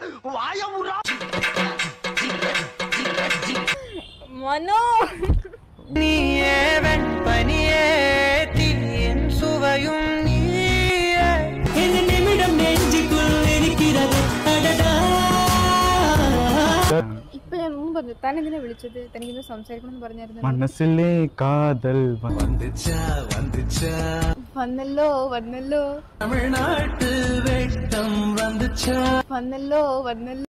மனோ நீயே வெண்பனியே தீயின் சுவையும் நீயே இந்த நிமிடம் நெஞ்சுக்குள் இருக்கிறது ഇപ്പൊ ഞാൻ മുമ്പ് പറഞ്ഞു തന്നെ ഇതിനെ വിളിച്ചത് തനിക്ക് സംസാരിക്കണം എന്ന് പറഞ്ഞായിരുന്നു മനസ്സിലെ കാതൽ വന്നല്ലോ വന്നല്ലോ തമിഴ്നാട്ടിൽ വെട്ടം വന്നല്ലോ വന്നല്ലോ വന്നല്ലോ